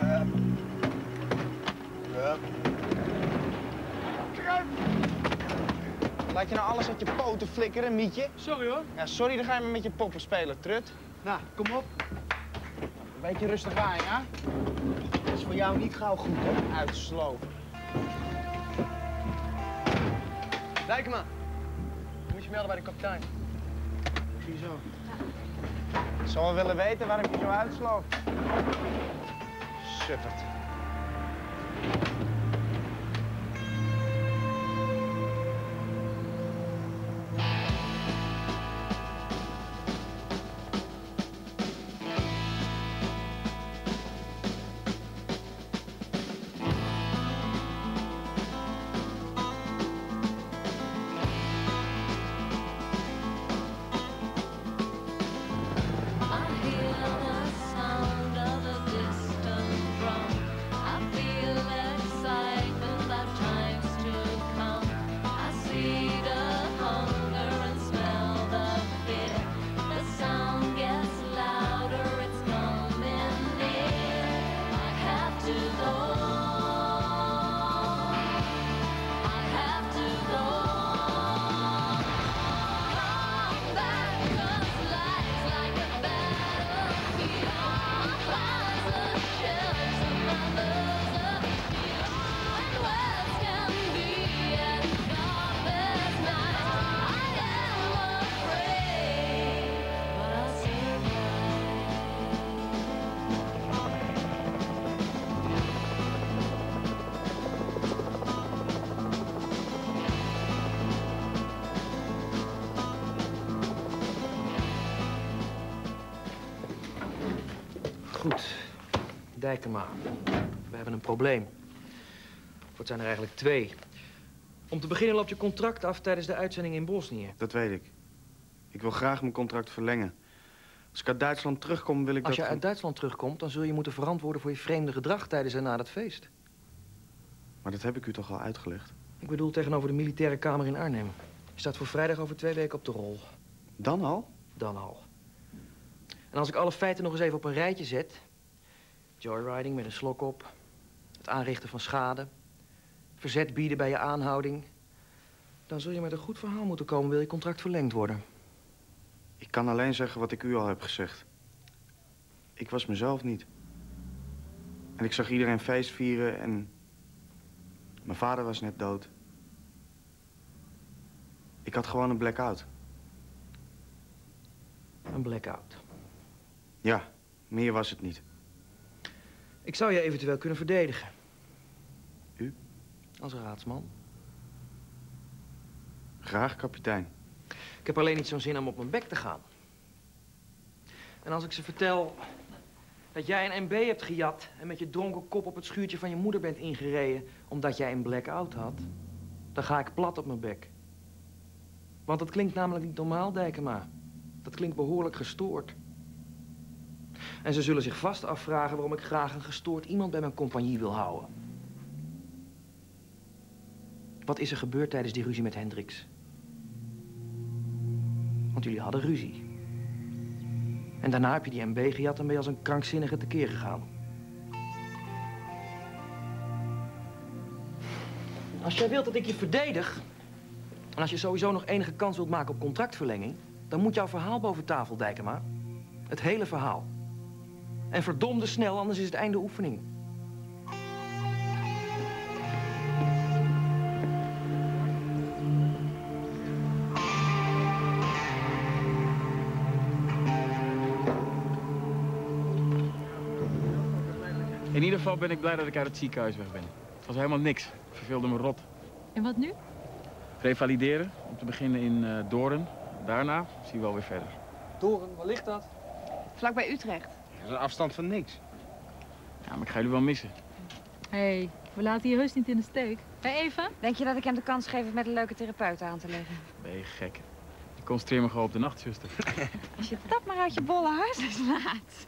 Laat je nou alles uit je poten flikkeren, Mietje? Sorry hoor. Ja, sorry, dan ga je maar met je poppen spelen, trut. Nou, kom op. Een beetje rustig aan, ja? Dat is voor jou niet gauw goed, hè? Uitsloven. Dijkema. Moet je melden bij de kapitein. Ziezo. Ik zou wel willen weten waarom je zo uitsloof. Suffert. Goed, Dijkema. We hebben een probleem. Of het zijn er eigenlijk twee. Om te beginnen loopt je contract af tijdens de uitzending in Bosnië. Dat weet ik. Ik wil graag mijn contract verlengen. Als ik uit Duitsland terugkom, wil ik Als je uit Duitsland terugkomt, dan zul je moeten verantwoorden voor je vreemde gedrag tijdens en na dat feest. Maar dat heb ik u toch al uitgelegd? Ik bedoel tegenover de militaire kamer in Arnhem. Je staat voor vrijdag over 2 weken op de rol. Dan al? Dan al. En als ik alle feiten nog eens even op een rijtje zet... joyriding met een slok op, het aanrichten van schade... verzet bieden bij je aanhouding... dan zul je met een goed verhaal moeten komen, wil je contract verlengd worden. Ik kan alleen zeggen wat ik u al heb gezegd. Ik was mezelf niet. En ik zag iedereen feest vieren en... mijn vader was net dood. Ik had gewoon een blackout. Een blackout. Ja, meer was het niet. Ik zou je eventueel kunnen verdedigen. U? Als raadsman. Graag, kapitein. Ik heb alleen niet zo'n zin om op mijn bek te gaan. En als ik ze vertel dat jij een MB hebt gejat... en met je dronken kop op het schuurtje van je moeder bent ingereden... omdat jij een blackout had, dan ga ik plat op mijn bek. Want dat klinkt namelijk niet normaal, Dijkema. Dat klinkt behoorlijk gestoord. En ze zullen zich vast afvragen waarom ik graag een gestoord iemand bij mijn compagnie wil houden. Wat is er gebeurd tijdens die ruzie met Hendricks? Want jullie hadden ruzie. En daarna heb je die MB gejat en ben je als een krankzinnige tekeer gegaan. Als jij wilt dat ik je verdedig... en als je sowieso nog enige kans wilt maken op contractverlenging... dan moet jouw verhaal boven tafel, Dijkema. Het hele verhaal. En verdomde snel, anders is het einde oefening. In ieder geval ben ik blij dat ik uit het ziekenhuis weg ben. Het was helemaal niks. Ik verveelde me rot. En wat nu? Revalideren, om te beginnen in Doorn. Daarna zien we wel weer verder. Doorn, waar ligt dat? Vlakbij Utrecht. Dat is een afstand van niks. Ja, maar ik ga jullie wel missen. Hé, we laten je heus niet in de steek. Hé, Eva? Denk je dat ik hem de kans geef met een leuke therapeut aan te leggen? Ben je gek? Ik concentreer me gewoon op de nachtzuster. Als je dat maar uit je bolle harsen slaat.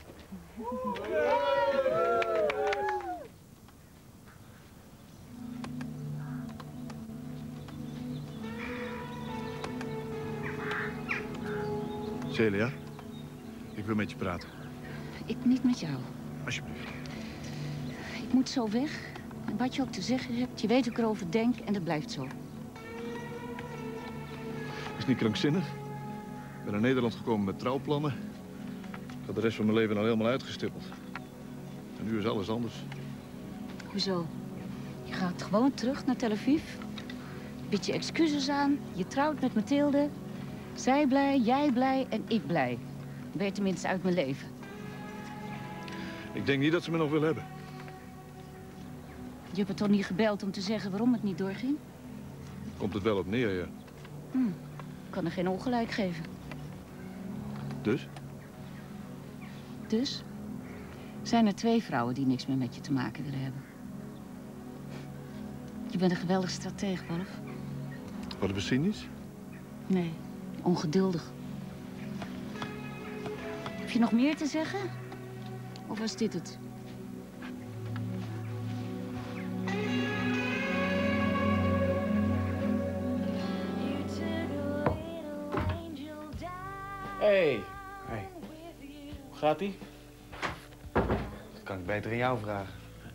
Celia, ik wil met je praten. Ik niet met jou. Alsjeblieft. moet zo weg. En wat je ook te zeggen hebt, je weet hoe ik erover denk en dat blijft zo. Is niet krankzinnig. Ik ben naar Nederland gekomen met trouwplannen. Ik had de rest van mijn leven al helemaal uitgestippeld. En nu is alles anders. Hoezo? Je gaat gewoon terug naar Tel Aviv. Bied je excuses aan, je trouwt met Mathilde. Zij blij, jij blij en ik blij. Dan ben je tenminste uit mijn leven. Ik denk niet dat ze me nog wil hebben. Je hebt me toch niet gebeld om te zeggen waarom het niet doorging? Komt het wel op neer, ja. Ik kan er geen ongelijk geven. Dus? Dus zijn er 2 vrouwen die niks meer met je te maken willen hebben. Je bent een geweldig strateeg, Wolf. Wat we cynisch? Nee, ongeduldig. Heb je nog meer te zeggen? Of was dit het? Hey, Hey, hoe gaat ie? dat kan ik beter aan jou vragen.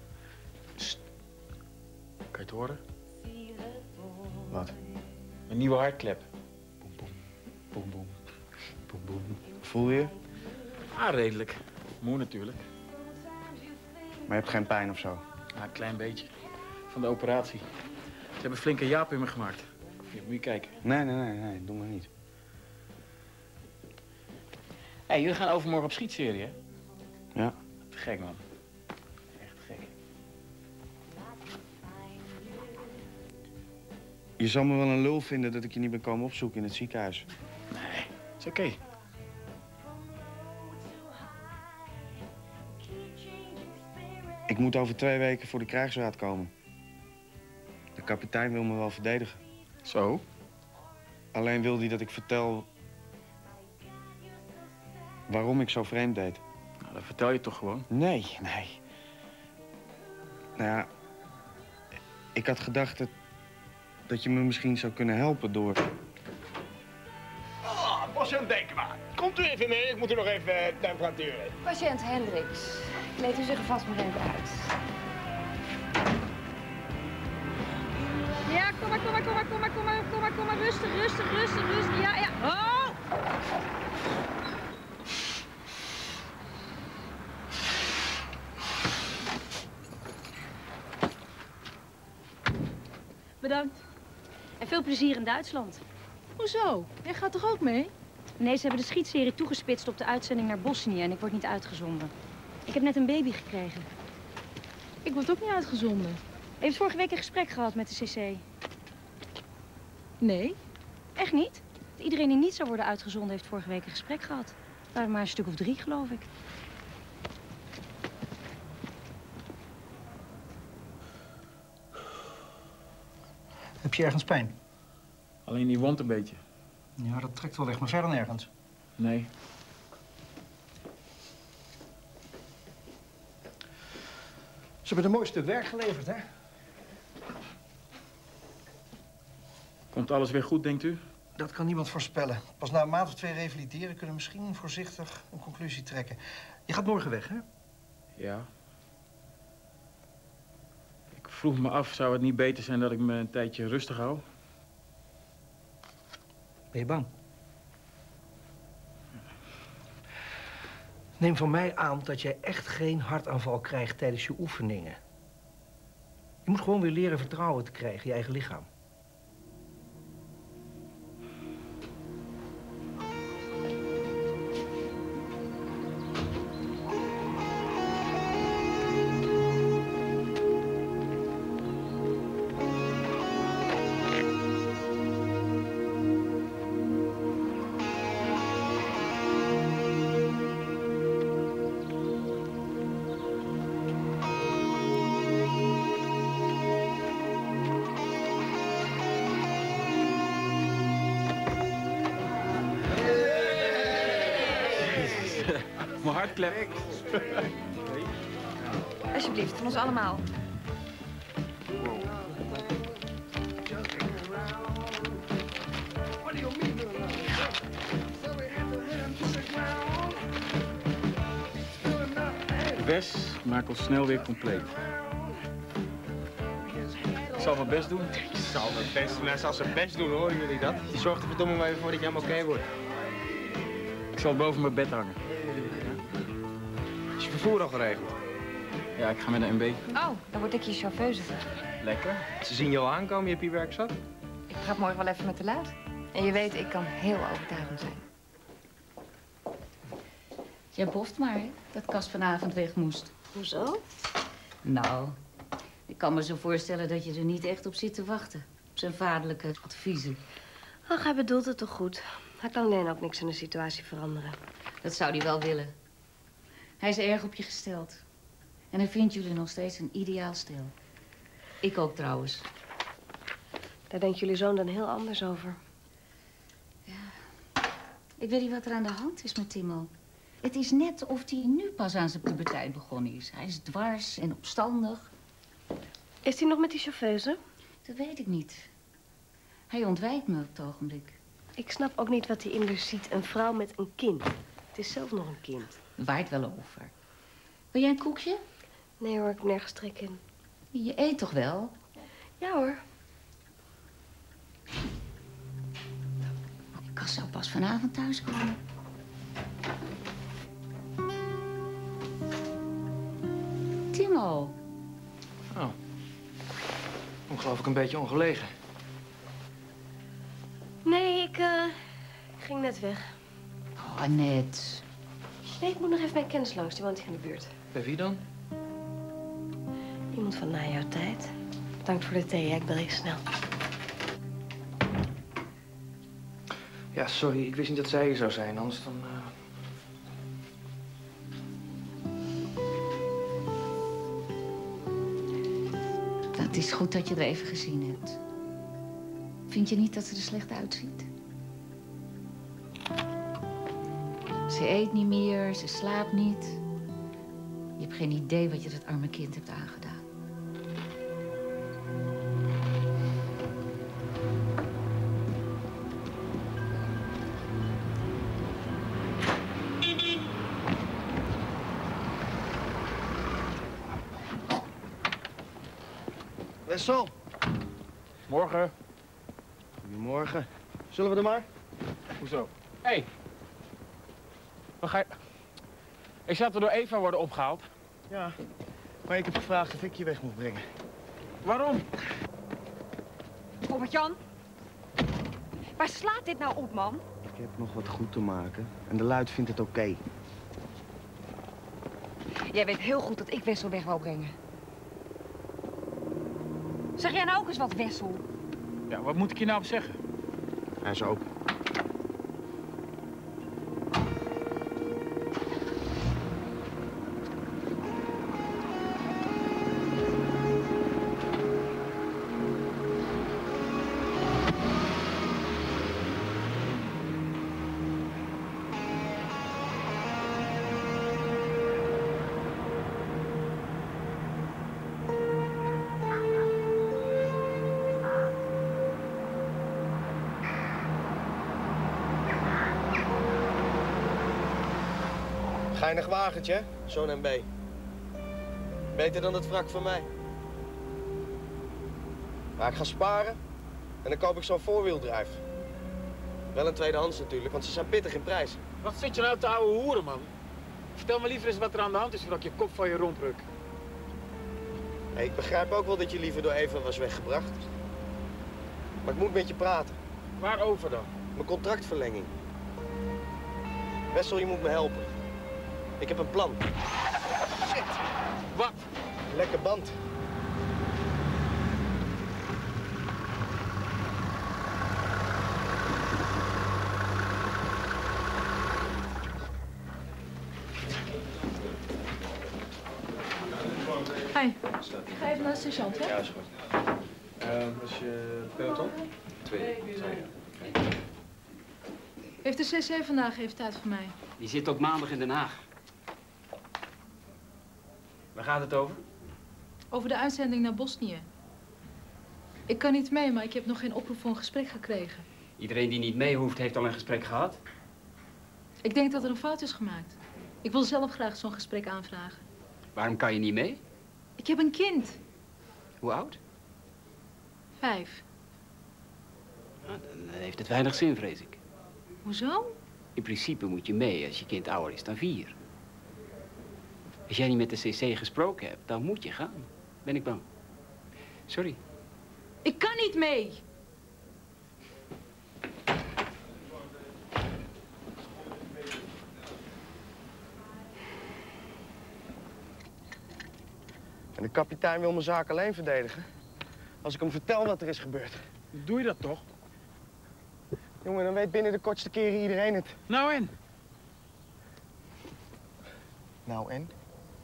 Kan je het horen? Wat? Een nieuwe hartklep. Boem, boem. Boem, boem. Boem, boem. Voel je? Ah, redelijk. Moe natuurlijk. Maar je hebt geen pijn of zo? Ah, een klein beetje. Van de operatie. Ze hebben flinke jaap in me gemaakt. Hier, moet je kijken. Nee, doe maar niet. Hé, jullie gaan overmorgen op schietserie, hè? Ja. Te gek, man. Echt gek. Je zal me wel een lul vinden dat ik je niet ben komen opzoeken in het ziekenhuis. Nee, is oké. Ik moet over 2 weken voor de krijgsraad komen. De kapitein wil me wel verdedigen. Zo? Alleen wil hij dat ik vertel waarom ik zo vreemd deed. Nou, dat vertel je toch gewoon? Nee. Nou ja, ik had gedacht dat je me misschien zou kunnen helpen door... Patiënt Dekema, komt u even mee, ik moet u nog even temperaturen. Patiënt Hendricks, kleedt u zich er vast maar even uit. Ja, kom maar. Rustig. Ja. Oh! Bedankt. En veel plezier in Duitsland. Hoezo? Jij gaat toch ook mee? Nee, ze hebben de schietserie toegespitst op de uitzending naar Bosnië en ik word niet uitgezonden. Ik heb net een baby gekregen. Ik word ook niet uitgezonden. Je hebt vorige week een gesprek gehad met de CC. Nee. Echt niet? Iedereen die niet zou worden uitgezonden heeft vorige week een gesprek gehad. Het waren maar een stuk of 3, geloof ik. Heb je ergens pijn? Alleen die wond een beetje. Ja, dat trekt wel weg, maar verder nergens. Nee. Ze hebben een mooi stuk werk geleverd, hè? Komt alles weer goed, denkt u? Dat kan niemand voorspellen. Pas na een maand of 2 revalideren kunnen we misschien voorzichtig een conclusie trekken. Je gaat morgen weg, hè? Ja. Ik vroeg me af, zou het niet beter zijn dat ik me een tijdje rustig hou? Ben je bang? Neem van mij aan dat jij echt geen hartaanval krijgt tijdens je oefeningen. Je moet gewoon weer leren vertrouwen te krijgen in je eigen lichaam. Mijn hartklep. Alsjeblieft, van ons allemaal. Wes, maak ons snel weer compleet. Ik zal mijn best doen. Ik zal mijn best doen. Hij zal zijn best doen, horen jullie dat? Zorg er verdomme maar even voor dat je helemaal oké wordt. Ik zal het boven mijn bed hangen. Is je vervoer al geregeld? Ja, ik ga met een MB. Oh, dan word ik je chauffeuse. Lekker. Ze zien jou aankomen, je hebt je werk zat. Ik ga morgen wel even met de luid. En je weet, ik kan heel overtuigend zijn. Jij boft maar, hè, dat Cas vanavond weg moest. Hoezo? Nou, ik kan me zo voorstellen dat je er niet echt op zit te wachten. Op zijn vaderlijke adviezen. Ach, hij bedoelt het toch goed. Hij kan alleen ook niks in de situatie veranderen. Dat zou hij wel willen. Hij is erg op je gesteld. En hij vindt jullie nog steeds een ideaal stel. Ik ook trouwens. Daar denkt jullie zoon dan heel anders over. Ik weet niet wat er aan de hand is met Timo. Het is net of hij nu pas aan zijn puberteit begonnen is. Hij is dwars en opstandig. Is hij nog met die chauffeuse? Dat weet ik niet. Hij ontwijkt me op het ogenblik. Ik snap ook niet wat hij in haar ziet. Een vrouw met een kind. Het is zelf nog een kind. Waait wel over. Wil jij een koekje? Nee hoor, ik heb nergens trek in. Je eet toch wel? Ja hoor. Cas zou pas vanavond thuiskomen. Timo. Oh. Ik geloof ik een beetje ongelegen. Nee, ik ging net weg. Oh, Annette. Nee, ik moet nog even mijn kennis langs. Die woont hier in de buurt. Bij wie dan? Iemand van na jouw tijd. Bedankt voor de thee, hè. Ik bel je snel. Ja, sorry. Ik wist niet dat zij hier zou zijn. Anders dan... Het is goed dat je er even gezien hebt. Vind je niet dat ze er slecht uitziet? Ze eet niet meer, ze slaapt niet. Je hebt geen idee wat je dat arme kind hebt aangedaan. Wessel. Morgen. Goedemorgen. Zullen we er maar? Hoezo? Hé. Hey. Wat ga je... Ik zat er door Eva worden opgehaald. Ja, maar ik heb gevraagd of ik je weg moet brengen. Waarom? Robert-Jan? Waar slaat dit nou op, man? Ik heb nog wat goed te maken en de luid vindt het oké. Jij weet heel goed dat ik Wessel weg wou brengen. Zeg jij nou ook eens wat, Wessel? Ja, wat moet ik je nou op zeggen? Hij is open. Geinig wagentje, hè? Zo'n MB. Beter dan het wrak van mij. Maar ik ga sparen en dan koop ik zo'n voorwieldrijf. Wel een tweedehands natuurlijk, want ze zijn pittig in prijs. Wat zit je nou te ouwe hoeren, man? Vertel me liever eens wat er aan de hand is voordat ik je kop van je romp ruk. Hey, ik begrijp ook wel dat je liever door Eva was weggebracht. Maar ik moet met je praten. Waarover dan? Mijn contractverlenging. Wessel, je moet me helpen. Ik heb een plan. Shit! Wat? Lekker band. Hi. Ik ga even naar de sergeant, hè? Ja, is goed. Was je peloton? 2. Heeft de CC vandaag even tijd voor mij? Die zit ook maandag in Den Haag. Waar gaat het over? Over de uitzending naar Bosnië. Ik kan niet mee, maar ik heb nog geen oproep voor een gesprek gekregen. Iedereen die niet mee hoeft, heeft al een gesprek gehad. Ik denk dat er een fout is gemaakt. Ik wil zelf graag zo'n gesprek aanvragen. Waarom kan je niet mee? Ik heb een kind. Hoe oud? 5. Nou, dan heeft het weinig zin, vrees ik. Hoezo? In principe moet je mee als je kind ouder is dan 4. Als jij niet met de CC gesproken hebt, dan moet je gaan. Ben ik bang. Sorry. Ik kan niet mee. En de kapitein wil mijn zaak alleen verdedigen. Als ik hem vertel wat er is gebeurd. Doe je dat toch? Jongen, dan weet binnen de kortste keren iedereen het. Nou en? Nou en?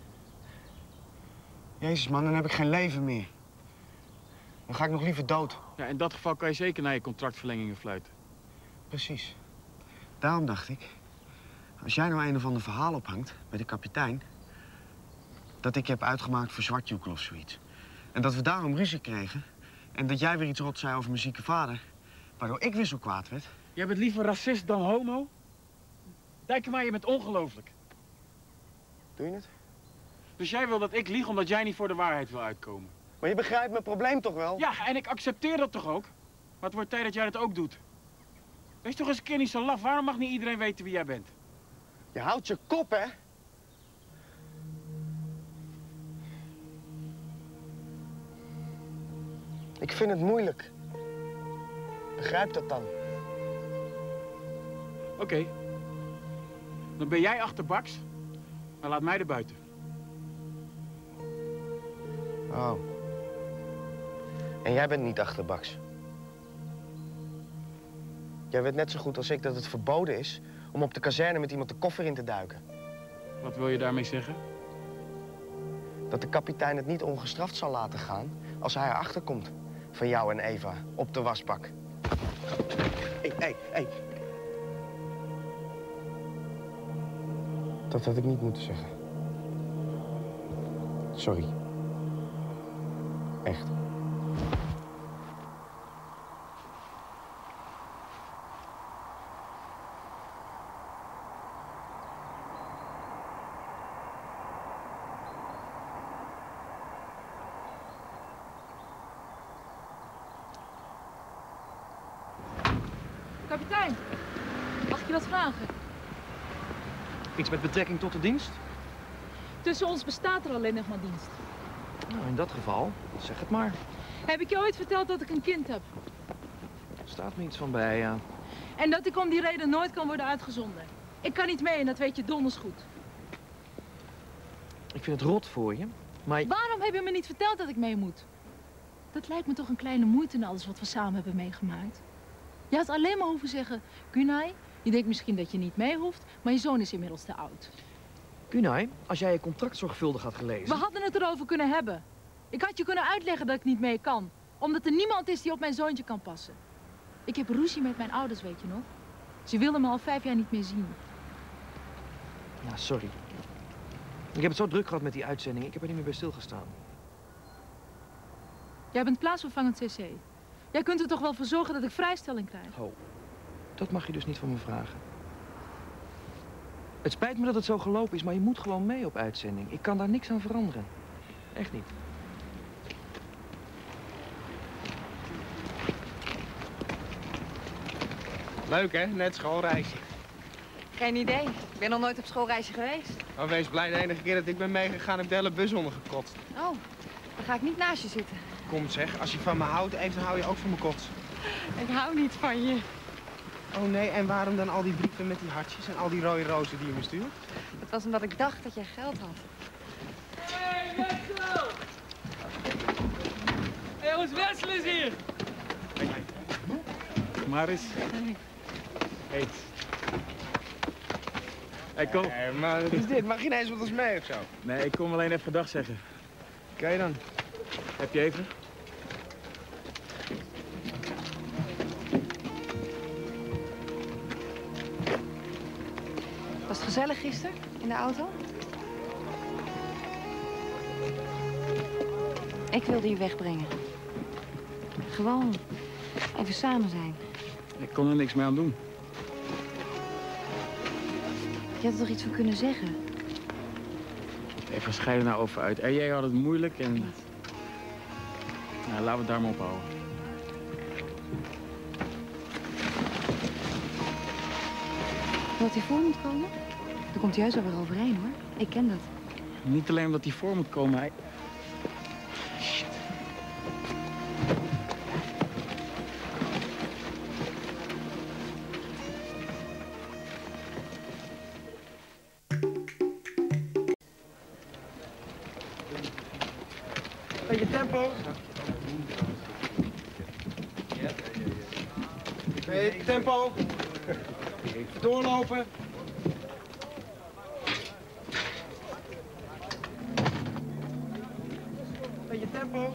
Jezus man, dan heb ik geen leven meer. Dan ga ik nog liever dood. Ja, in dat geval kan je zeker naar je contractverlengingen fluiten. Precies. Daarom dacht ik, als jij nou een of ander verhaal ophangt bij de kapitein, dat ik je heb uitgemaakt voor zwartjoekel of zoiets. En dat we daarom ruzie kregen en dat jij weer iets rot zei over mijn zieke vader, waardoor ik weer zo kwaad werd. Jij bent liever racist dan homo? Denk maar, je bent ongelooflijk. Doe je het? Dus jij wil dat ik lieg omdat jij niet voor de waarheid wil uitkomen? Maar je begrijpt mijn probleem toch wel? Ja, en ik accepteer dat toch ook? Maar het wordt tijd dat jij dat ook doet. Wees toch eens een keer niet zo laf. Waarom mag niet iedereen weten wie jij bent? Je houdt je kop, hè? Ik vind het moeilijk. Begrijp dat dan. Oké. Dan ben jij achterbaks, maar laat mij er buiten. Oh. En jij bent niet achterbaks. Jij weet net zo goed als ik dat het verboden is om op de kazerne met iemand de koffer in te duiken. Wat wil je daarmee zeggen? Dat de kapitein het niet ongestraft zal laten gaan als hij erachter komt van jou en Eva op de wasbak. Hé. Dat had ik niet moeten zeggen. Sorry. Echt. Kapitein, mag ik je wat vragen? Iets met betrekking tot de dienst? Tussen ons bestaat er alleen nog maar dienst. Nou, in dat geval, zeg het maar. Heb ik je ooit verteld dat ik een kind heb? Er staat me iets van bij, ja. En dat ik om die reden nooit kan worden uitgezonden. Ik kan niet mee en dat weet je donders goed. Ik vind het rot voor je, maar... Waarom heb je me niet verteld dat ik mee moet? Dat lijkt me toch een kleine moeite in alles wat we samen hebben meegemaakt. Je had alleen maar hoeven zeggen, Günay, je denkt misschien dat je niet mee hoeft, maar je zoon is inmiddels te oud. Günay, als jij je contract zorgvuldig had gelezen... We hadden het erover kunnen hebben. Ik had je kunnen uitleggen dat ik niet mee kan. Omdat er niemand is die op mijn zoontje kan passen. Ik heb ruzie met mijn ouders, weet je nog? Ze wilden me al 5 jaar niet meer zien. Ja, sorry. Ik heb het zo druk gehad met die uitzending. Ik heb er niet meer bij stilgestaan. Jij bent plaatsvervangend CC. Jij kunt er toch wel voor zorgen dat ik vrijstelling krijg? Oh, dat mag je dus niet van me vragen. Het spijt me dat het zo gelopen is, maar je moet gewoon mee op uitzending. Ik kan daar niks aan veranderen. Echt niet. Leuk, hè? Net schoolreisje. Geen idee. Ik ben nog nooit op schoolreisje geweest. Maar wees blij, de enige keer dat ik ben meegegaan heb de hele bus ondergekotst. Oh, dan ga ik niet naast je zitten. Kom zeg, als je van me houdt, even hou je ook van me kots. Ik hou niet van je. Oh nee, en waarom dan al die brieven met die hartjes en al die rode rozen die je me stuurt? Dat was omdat ik dacht dat jij geld had. Hey, Wessel! Hé, ons Wessel is hier! Maar eens. Hey. Hey, kom. Hey, maar wat is dit? Mag je ineens met ons mee of zo? Nee, ik kom alleen even dag zeggen. Oké dan. Heb je even? Was het gezellig gisteren in de auto? Ik wilde je wegbrengen. Gewoon even samen zijn. Ik kon er niks meer aan doen. Je had er toch iets van kunnen zeggen? Even scheiden nou over uit. En jij had het moeilijk en... Nou, laten we het daar maar op houden. Dat hij voor moet komen? Daar komt hij juist wel weer overheen, hoor. Ik ken dat. Niet alleen omdat hij voor moet komen, hij... Beetje tempo. Tempo. Even doorlopen. Beetje tempo.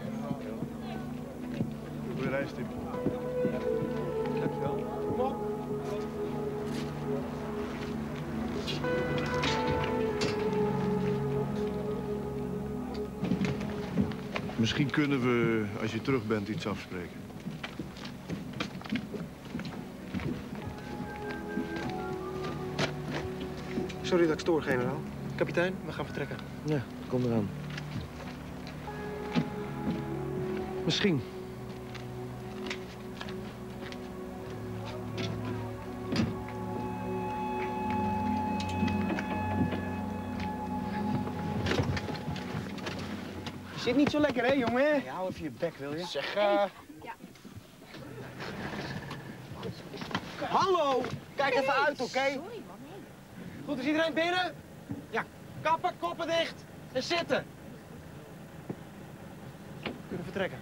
Goeie reis, Tim. Dankjewel. Kom op. Misschien kunnen we, als je terug bent, iets afspreken. Sorry dat ik stoor, generaal. Kapitein, we gaan vertrekken. Ja, kom eraan. Misschien. Je zit niet zo lekker, hè, jongen? Ja, hou even je bek, wil je? Zeg, Ja. Hallo! Kijk even uit, oké? Sorry, man. Goed, is iedereen binnen? Ja, kappen, koppen dicht en zitten. We kunnen vertrekken.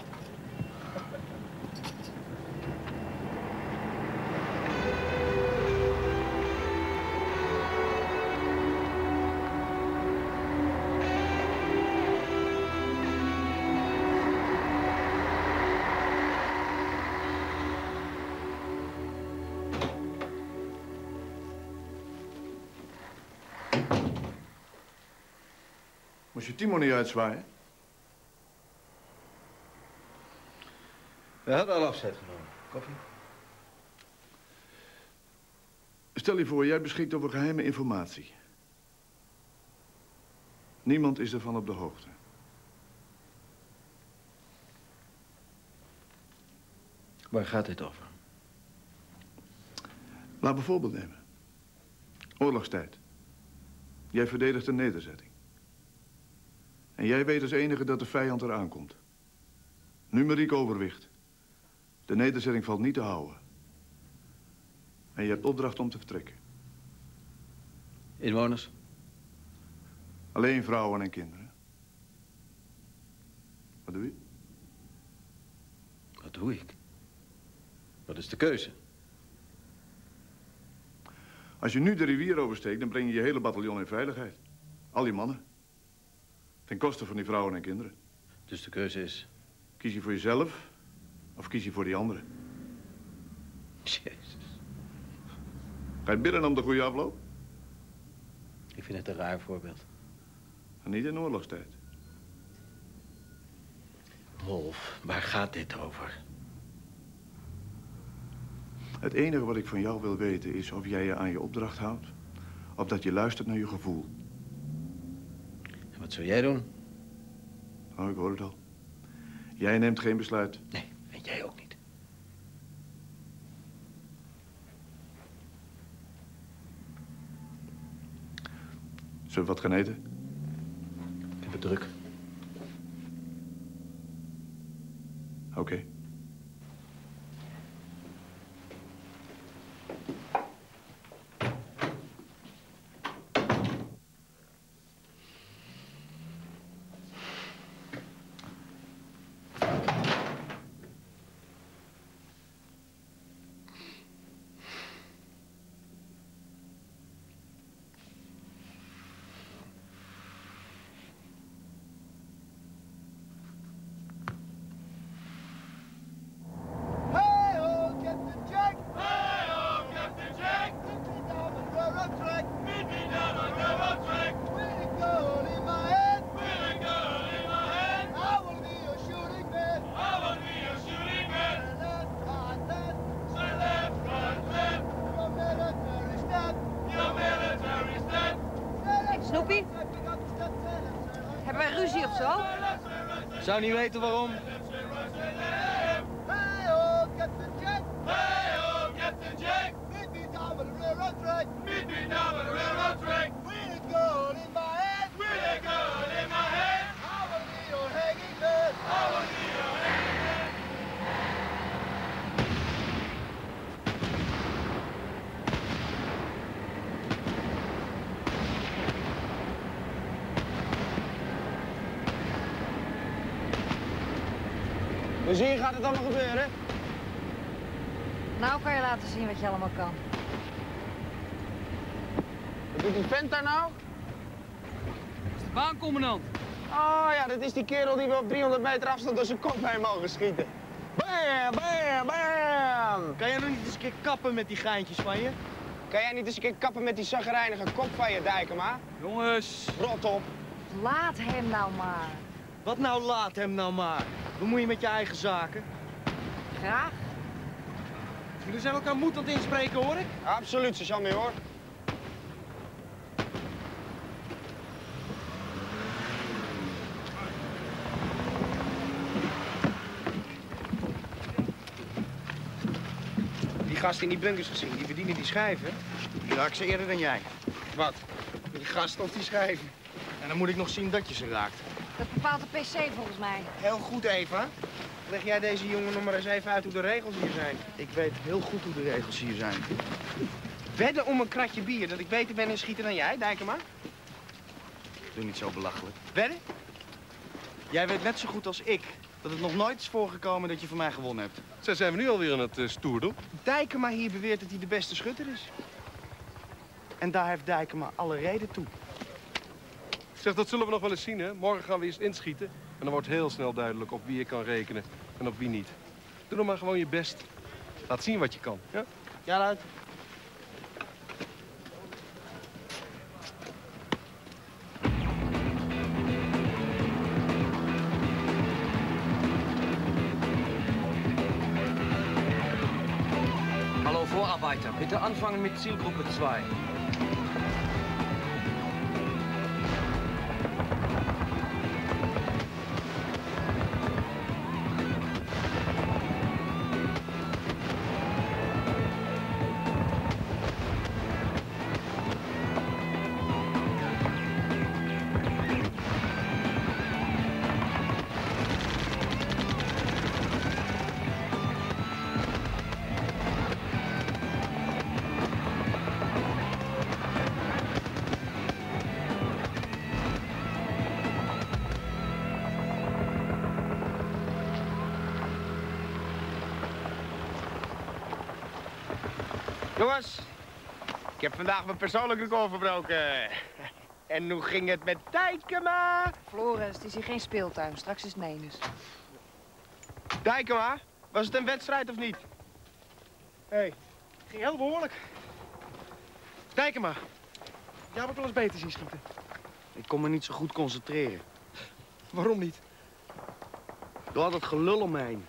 Moest je Timo niet uitzwaaien? We hadden al afzet genomen. Koffie? Stel je voor, jij beschikt over geheime informatie. Niemand is ervan op de hoogte. Waar gaat dit over? Laat bijvoorbeeld nemen. Oorlogstijd. Jij verdedigt een nederzetting. En jij weet als enige dat de vijand eraan komt. Numeriek overwicht. De nederzetting valt niet te houden. En je hebt opdracht om te vertrekken. Inwoners? Alleen vrouwen en kinderen. Wat doe je? Wat doe ik? Wat is de keuze? Als je nu de rivier oversteekt, dan breng je je hele bataljon in veiligheid. Al je mannen. Ten koste van die vrouwen en kinderen. Dus de keuze is? Kies je voor jezelf of kies je voor die anderen? Jezus. Ga je bidden om de goede afloop? Ik vind het een raar voorbeeld. En niet in oorlogstijd. Wolf, waar gaat dit over? Het enige wat ik van jou wil weten is of jij je aan je opdracht houdt. Of dat je luistert naar je gevoel. En wat zou jij doen? Oh, ik hoor het al. Jij neemt geen besluit. Nee, en jij ook niet. Zullen we wat gaan eten? Ik heb het druk. Oké. Snoepie? Hebben wij ruzie of zo? Zou niet weten waarom. track. Meet me down on the railroad track. With a gun in my hand. With a gun in my hand. I will be your hanging man. I will be your hanging man. Dus hier gaat het allemaal gebeuren? Nou kan je laten zien wat je allemaal kan. Wat doet die vent daar nou? Dat is de baancommandant. Oh ja, dat is die kerel die we op 300 meter afstand door zijn kop heen mogen schieten. Bam, bam, bam! Kan jij nog niet eens een keer kappen met die geintjes van je? Kan jij niet eens een keer kappen met die zaggerijnige kop van je, Dijkema? Jongens. Rot op. Laat hem nou maar. Wat nou laat hem nou maar? Bemoei je met je eigen zaken? Graag. Jullie zijn elkaar moed aan het inspreken, hoor ik? Absoluut, sergeant Major. Die gasten in die bunkers gezien, die verdienen die schijven. Die raak ze eerder dan jij. Wat? Die gasten of die schijven? En dan moet ik nog zien dat je ze raakt. Dat bepaalt de PC volgens mij. Heel goed, Eva. Leg jij deze jongen nog maar eens even uit hoe de regels hier zijn. Ik weet heel goed hoe de regels hier zijn. Wedden om een kratje bier dat ik beter ben in schieten dan jij, Dijkema? Doe niet zo belachelijk. Wedden? Jij weet net zo goed als ik dat het nog nooit is voorgekomen dat je van mij gewonnen hebt. Zo zijn we nu alweer aan het stoerdoen. Dijkema hier beweert dat hij de beste schutter is. En daar heeft Dijkema alle reden toe. Zeg, dat zullen we nog wel eens zien, hè? Morgen gaan we eens inschieten. En dan wordt heel snel duidelijk op wie je kan rekenen en op wie niet. Doe dan maar gewoon je best. Laat zien wat je kan, ja? Ja, luid. Hallo Vorarbeiter, bitte anfangen mit Zielgruppe 2. Jongens, ik heb vandaag mijn persoonlijk record verbroken. En hoe ging het met Dijkema? Floris, het is hier geen speeltuin. Straks is het menens. Dijkema, was het een wedstrijd of niet? Hé, ging heel behoorlijk. Dijkema, jij hebt ook wel eens beter zien schieten. Ik kon me niet zo goed concentreren. Waarom niet? Door al dat gelul om me heen.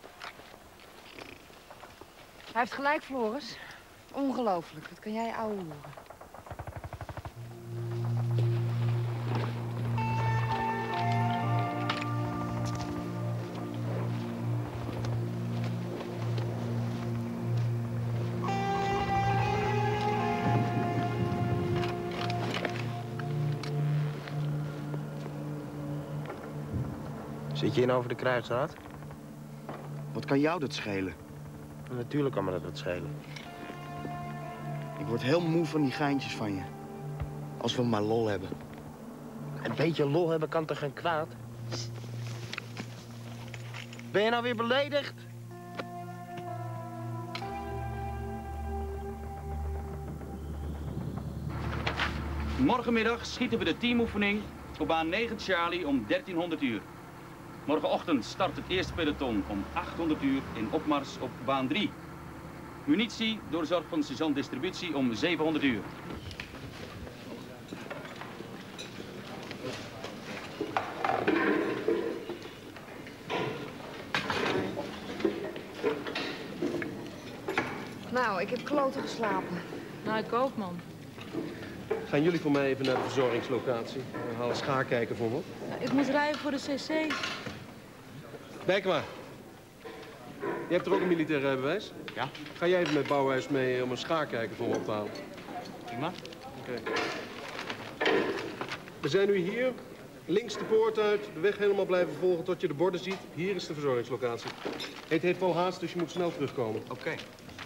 Hij heeft gelijk, Floris. Ongelooflijk. Wat kan jij ouwe horen? Zit je in over de krijgsraad? Wat kan jou dat schelen? Natuurlijk kan me dat schelen. Ik word heel moe van die geintjes van je. Als we maar lol hebben. Een beetje lol hebben kan toch geen kwaad? Ben je nou weer beledigd? Morgenmiddag schieten we de teamoefening op baan 9 Charlie om 1300 uur. Morgenochtend start het eerste peloton om 800 uur in opmars op baan 3. Munitie door de zorg van sergeant distributie om 700 uur. Nou, ik heb kloten geslapen. Nou, ik ook, man. Gaan jullie voor mij even naar de verzorgingslocatie? Haal een schaarkijker voor me op. Nou, ik moet rijden voor de CC. Dijkema, je hebt er ook een militair rijbewijs? Ja. Ga jij even met Bouwhuis mee om een schaarkijker voor me op te halen? Prima. Oké. We zijn nu hier. Links de poort uit. De weg helemaal blijven volgen tot je de borden ziet. Hier is de verzorgingslocatie. Het heeft wel haast, dus je moet snel terugkomen. Oké.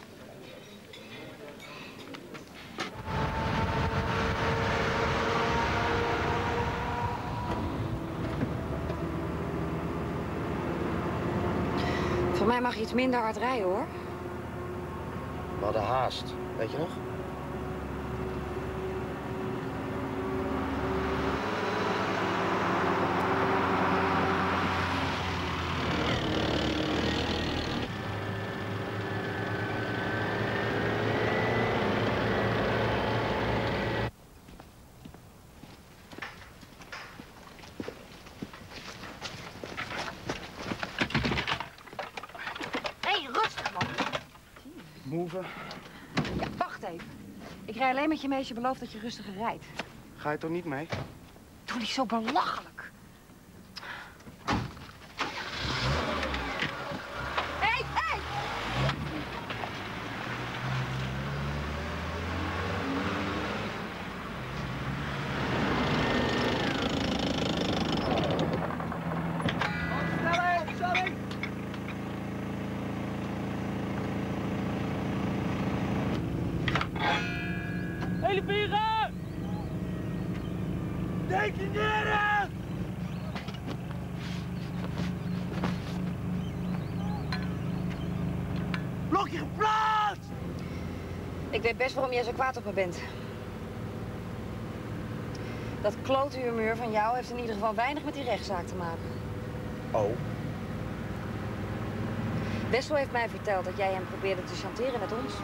Voor mij mag je iets minder hard rijden, hoor. We hadden haast, weet je nog? Move. Ja, wacht even. Ik rij alleen met je mee als je belooft dat je rustiger rijdt. Ga je toch niet mee? Doe niet zo belachelijk. Hé, hé! Hele vieren! Detoneren! Blokje geplaatst! Ik weet best waarom jij zo kwaad op me bent. Dat klote humeur van jou heeft in ieder geval weinig met die rechtszaak te maken. Oh. Wessel heeft mij verteld dat jij hem probeerde te chanteren met ons.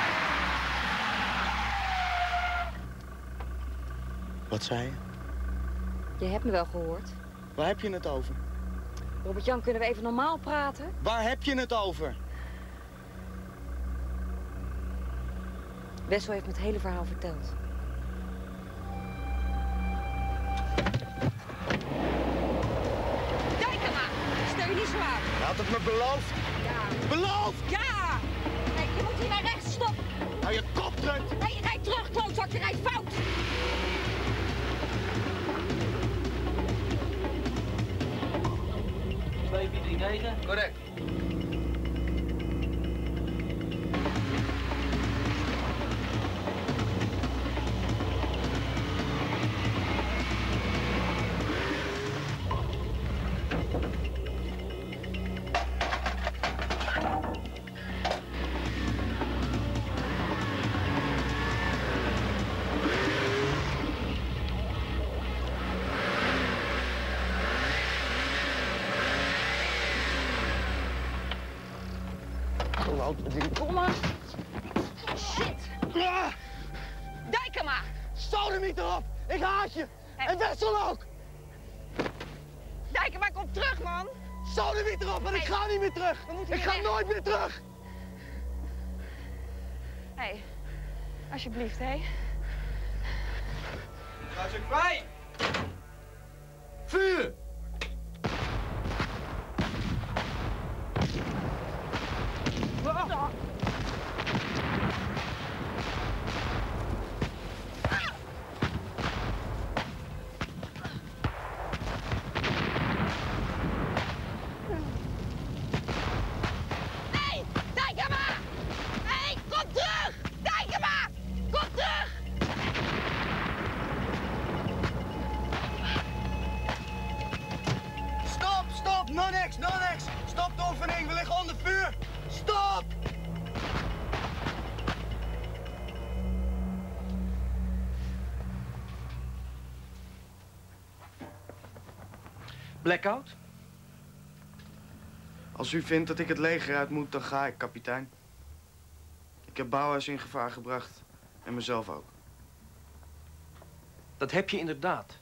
Wat zei je? Je hebt me wel gehoord. Waar heb je het over? Robert-Jan, kunnen we even normaal praten? Waar heb je het over? Wessel heeft me het hele verhaal verteld. Dijkema, stel je niet zo aan. Je had het me beloofd. Ja. Beloofd! Ja! Nee, je moet hier naar rechts stoppen. Hou je kop terug! Nee, rijd terug, klootzak, je rijdt fout. 2439. Correct. Kom maar. Shit. Dijkema. Sodemiet erop! Ik haat je! En Wessel ook! Dijkema, kom terug, man. Sodemiet erop, want ik ga niet meer terug! Ik ga nooit meer terug! Hé, alsjeblieft, hé. Ga ze vrij! Vuur! Hé, Dijkema! Hé, kom terug! Dijkema! Kom terug! Stop, stop! No niks, no niks! Stop de oefening, we liggen onder vuur! Stop! Blackout? Als u vindt dat ik het leger uit moet, dan ga ik, kapitein. Ik heb Bouwhuis in gevaar gebracht. En mezelf ook. Dat heb je inderdaad.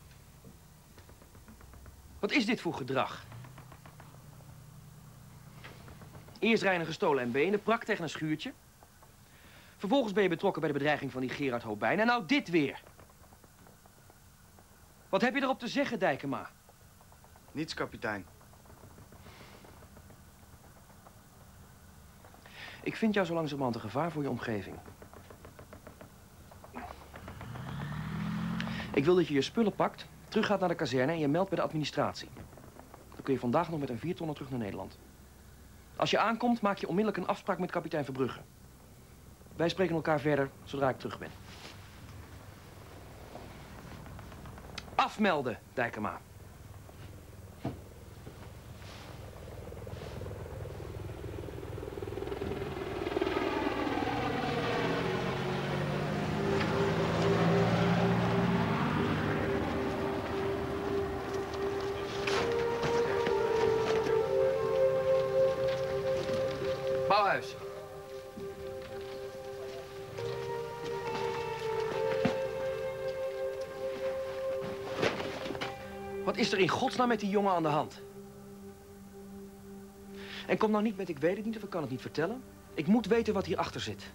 Wat is dit voor gedrag? Eerst rijden een gestolen MB in de prak tegen een schuurtje. Vervolgens ben je betrokken bij de bedreiging van die Gerard Hobijn. En nou dit weer. Wat heb je erop te zeggen, Dijkema? Niets, kapitein. Ik vind jou zo langzamerhand een gevaar voor je omgeving. Ik wil dat je je spullen pakt, teruggaat naar de kazerne en je meldt bij de administratie. Dan kun je vandaag nog met een 4-tonner terug naar Nederland. Als je aankomt, maak je onmiddellijk een afspraak met kapitein Verbrugge. Wij spreken elkaar verder zodra ik terug ben. Afmelden, Dijkema. Bouwhuis. Wat is er in godsnaam met die jongen aan de hand? En kom nou niet met ik weet het niet of ik kan het niet vertellen. Ik moet weten wat hierachter zit.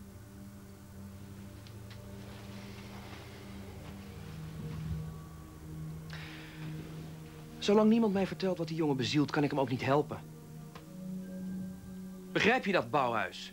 Zolang niemand mij vertelt wat die jongen bezielt, kan ik hem ook niet helpen. Begrijp je dat, Bouwhuis?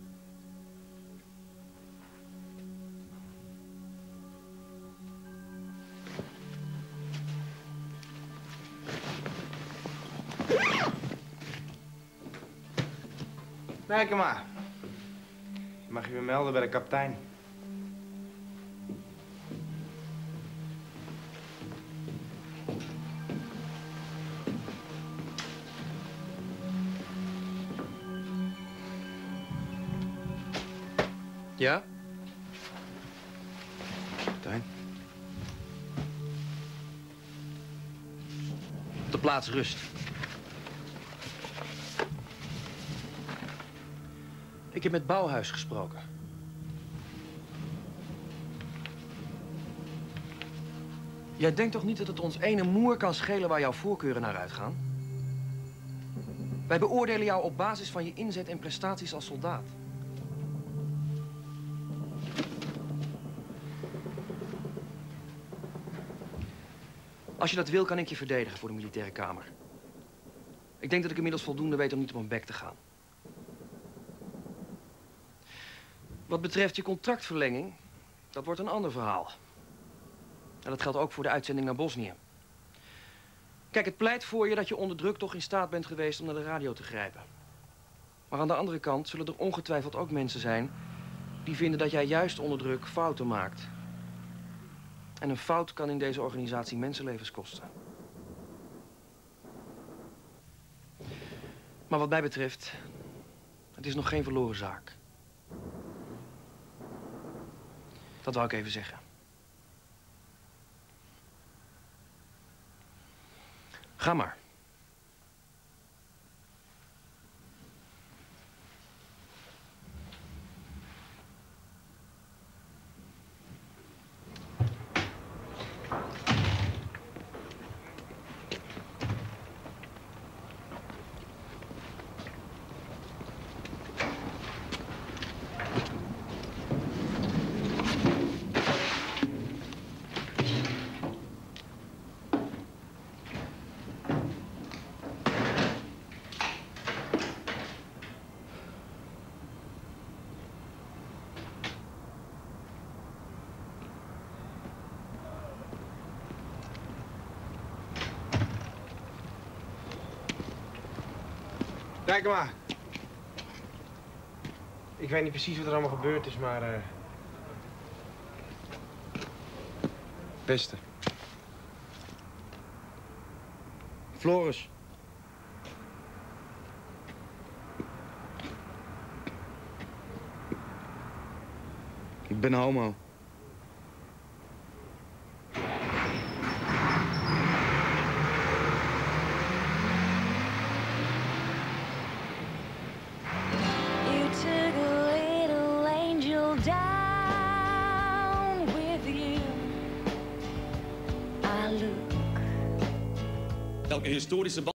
Dijkema. Je mag je weer melden bij de kapitein. Ja? Kapitein. Op de plaats rust. Ik heb met Bouwhuis gesproken. Jij denkt toch niet dat het ons ene moer kan schelen waar jouw voorkeuren naar uitgaan? Wij beoordelen jou op basis van je inzet en prestaties als soldaat. Als je dat wil, kan ik je verdedigen voor de militaire kamer. Ik denk dat ik inmiddels voldoende weet om niet op mijn bek te gaan. Wat betreft je contractverlenging, dat wordt een ander verhaal. En dat geldt ook voor de uitzending naar Bosnië. Kijk, het pleit voor je dat je onder druk toch in staat bent geweest om naar de radio te grijpen. Maar aan de andere kant zullen er ongetwijfeld ook mensen zijn die vinden dat jij juist onder druk fouten maakt. En een fout kan in deze organisatie mensenlevens kosten. Maar wat mij betreft, het is nog geen verloren zaak. Dat wou ik even zeggen. Ga maar. Dijkema. Ik weet niet precies wat er allemaal gebeurd is, maar... Beste. Floris. Ik ben homo. Welke historische